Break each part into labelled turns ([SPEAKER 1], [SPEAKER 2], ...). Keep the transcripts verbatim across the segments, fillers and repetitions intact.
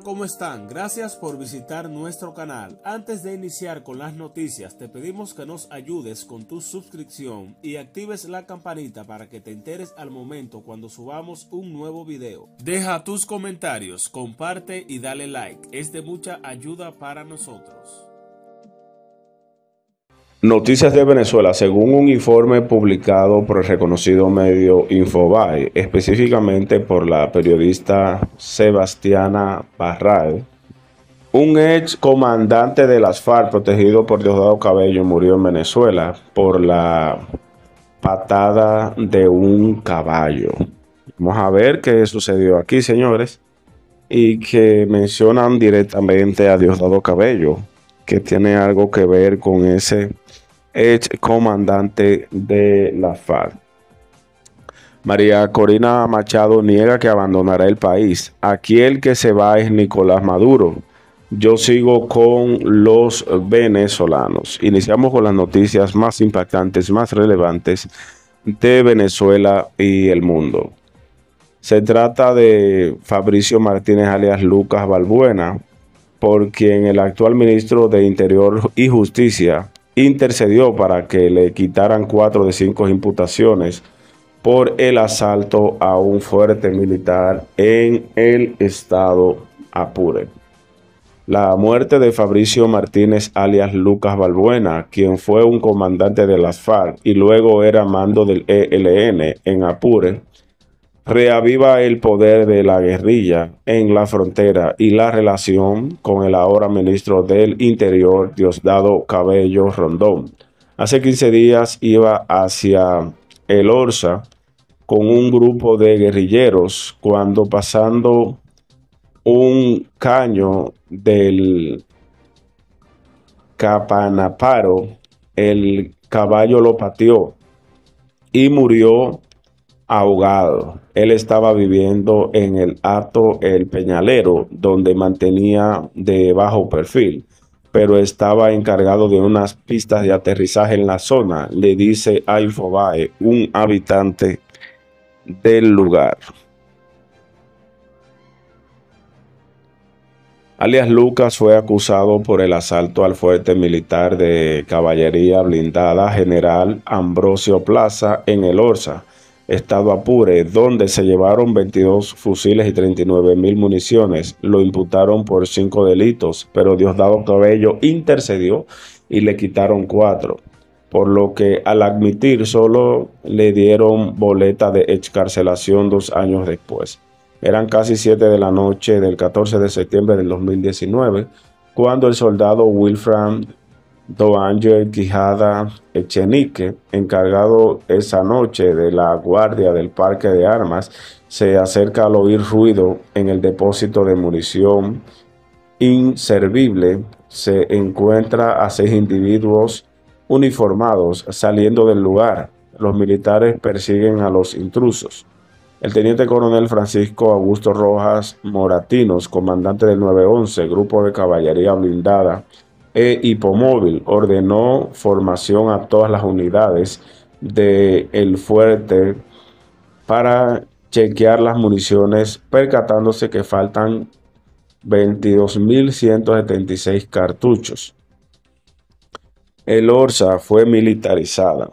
[SPEAKER 1] ¿Cómo están? Gracias por visitar nuestro canal. Antes de iniciar con las noticias, te pedimos que nos ayudes con tu suscripción y actives la campanita para que te enteres al momento cuando subamos un nuevo video. Deja tus comentarios, comparte y dale like. Es de mucha ayuda para nosotros.
[SPEAKER 2] Noticias de Venezuela. Según un informe publicado por el reconocido medio Infobae, específicamente por la periodista Sebastiana Barral, un ex comandante de las FARC protegido por Diosdado Cabello murió en Venezuela por la patada de un caballo. Vamos a ver qué sucedió aquí, señores, y que mencionan directamente a Diosdado Cabello, que tiene algo que ver con ese ex comandante de la FARC. María Corina Machado niega que abandonará el país. Aquí el que se va es Nicolás Maduro. Yo sigo con los venezolanos. Iniciamos con las noticias más impactantes, más relevantes de Venezuela y el mundo. Se trata de Fabricio Martínez alias Lucas Balbuena, por quien el actual ministro de Interior y Justicia intercedió para que le quitaran cuatro de cinco imputaciones por el asalto a un fuerte militar en el estado Apure. La muerte de Fabricio Martínez alias Lucas Balbuena, quien fue un comandante de las FARC y luego era mando del E L N en Apure, reaviva el poder de la guerrilla en la frontera y la relación con el ahora ministro del Interior, Diosdado Cabello Rondón. Hace quince días iba hacia el Orza con un grupo de guerrilleros cuando, pasando un caño del Capanaparo, el caballo lo pateó y murió ahogado. Él estaba viviendo en el Hato El Peñalero, donde mantenía de bajo perfil, pero estaba encargado de unas pistas de aterrizaje en la zona, le dice a Infobae un habitante del lugar. Alias Lucas fue acusado por el asalto al fuerte militar de caballería blindada General Ambrosio Plaza en el Orza, estado Apure, donde se llevaron veintidós fusiles y treinta y nueve mil municiones. Lo imputaron por cinco delitos, pero Diosdado Cabello intercedió y le quitaron cuatro, por lo que al admitir solo le dieron boleta de excarcelación dos años después. Eran casi siete de la noche del catorce de septiembre del dos mil diecinueve, cuando el soldado Wilfran Doángel Quijada Echenique, encargado esa noche de la guardia del parque de armas, se acerca al oír ruido en el depósito de munición inservible. Se encuentra a seis individuos uniformados saliendo del lugar. Los militares persiguen a los intrusos. El teniente coronel Francisco Augusto Rojas Moratinos, comandante del nueve once, grupo de caballería blindada e hipomóvil, ordenó formación a todas las unidades del fuerte para chequear las municiones, percatándose que faltan veintidós mil ciento setenta y seis cartuchos. El Orza fue militarizada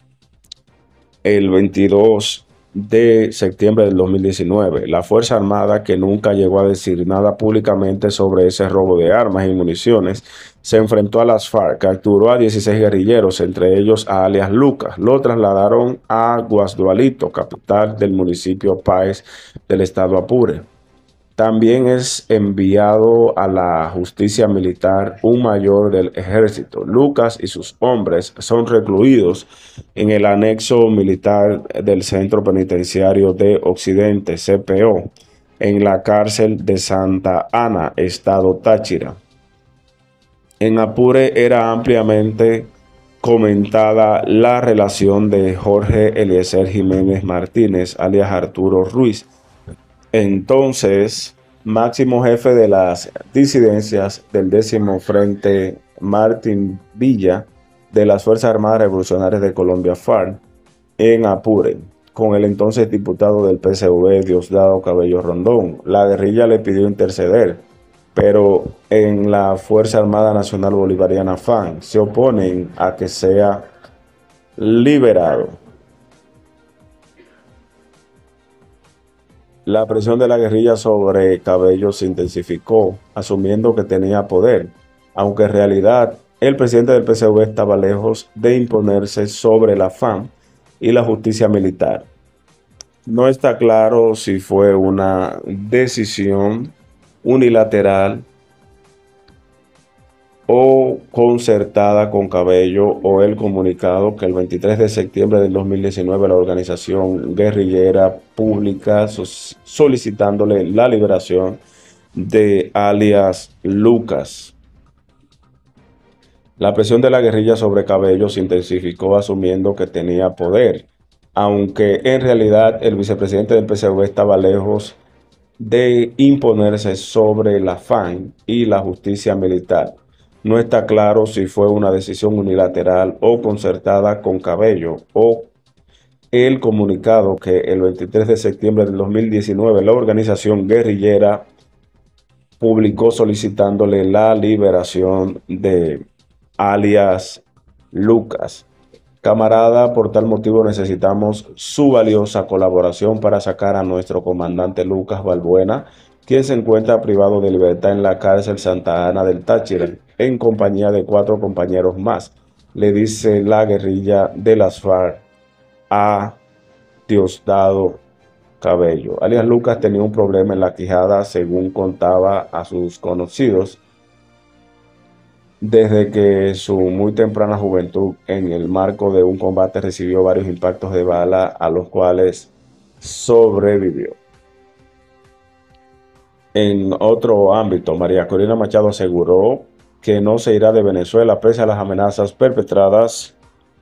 [SPEAKER 2] el veintidós de septiembre del dos mil diecinueve. La Fuerza Armada, que nunca llegó a decir nada públicamente sobre ese robo de armas y municiones, se enfrentó a las FARC, capturó a dieciséis guerrilleros, entre ellos a alias Lucas. Lo trasladaron a Guasdualito, capital del municipio Páez del estado Apure. También es enviado a la justicia militar un mayor del ejército. Lucas y sus hombres son recluidos en el anexo militar del Centro Penitenciario de Occidente, C P O, en la cárcel de Santa Ana, estado Táchira. En Apure era ampliamente comentada la relación de Jorge Eliezer Jiménez Martínez, alias Arturo Ruiz, entonces máximo jefe de las disidencias del décimo Frente Martín Villa de las Fuerzas Armadas Revolucionarias de Colombia, FARC, en Apure, con el entonces diputado del P S V, Diosdado Cabello Rondón. La guerrilla le pidió interceder, pero en la Fuerza Armada Nacional Bolivariana FAN se oponen a que sea liberado. La presión de la guerrilla sobre Cabello se intensificó, asumiendo que tenía poder, aunque en realidad el presidente del P C V estaba lejos de imponerse sobre la FAN y la justicia militar. No está claro si fue una decisión unilateral o concertada con Cabello o el comunicado que el veintitrés de septiembre del dos mil diecinueve la organización guerrillera pública solicitándole la liberación de alias Lucas. La presión de la guerrilla sobre Cabello se intensificó asumiendo que tenía poder, aunque en realidad el vicepresidente del P C V estaba lejos de imponerse sobre la FAN y la justicia militar. No está claro si fue una decisión unilateral o concertada con Cabello o el comunicado que el veintitrés de septiembre del dos mil diecinueve la organización guerrillera publicó solicitándole la liberación de alias Lucas. Camarada, por tal motivo necesitamos su valiosa colaboración para sacar a nuestro comandante Lucas Balbuena, quien se encuentra privado de libertad en la cárcel Santa Ana del Táchira, en compañía de cuatro compañeros más, le dice la guerrilla de las FARC a Diosdado Cabello. Alias Lucas tenía un problema en la quijada, según contaba a sus conocidos, desde que su muy temprana juventud, en el marco de un combate, recibió varios impactos de bala a los cuales sobrevivió. En otro ámbito, María Corina Machado aseguró que no se irá de Venezuela pese a las amenazas perpetradas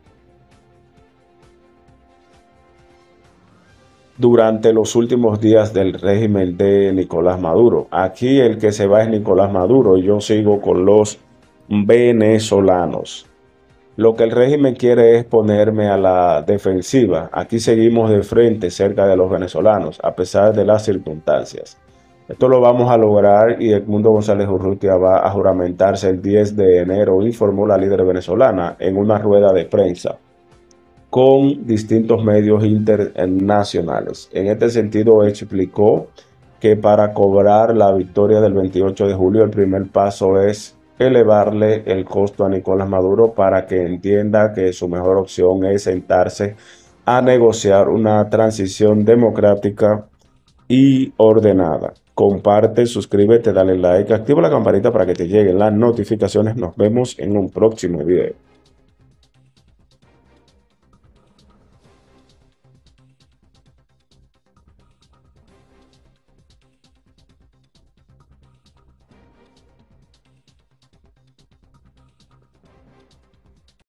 [SPEAKER 2] durante los últimos días del régimen de Nicolás Maduro. Aquí el que se va es Nicolás Maduro y yo sigo con los venezolanos. Lo que el régimen quiere es ponerme a la defensiva. Aquí seguimos de frente cerca de los venezolanos, a pesar de las circunstancias. Esto lo vamos a lograr y Edmundo González Urrutia va a juramentarse el diez de enero, informó la líder venezolana en una rueda de prensa con distintos medios internacionales. En este sentido, explicó que para cobrar la victoria del veintiocho de julio, el primer paso es elevarle el costo a Nicolás Maduro para que entienda que su mejor opción es sentarse a negociar una transición democrática y ordenada. Comparte, suscríbete, dale like, activa la campanita para que te lleguen las notificaciones. Nos vemos en un próximo video.